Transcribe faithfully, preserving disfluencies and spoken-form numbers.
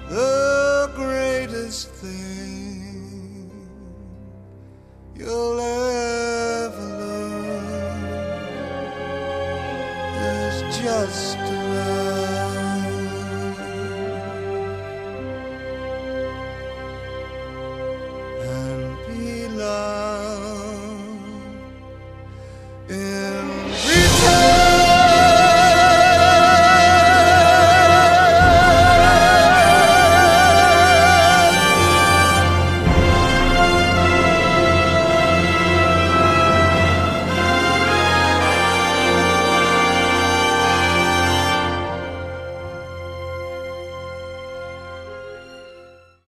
The greatest thing you'll ever learn is just to love.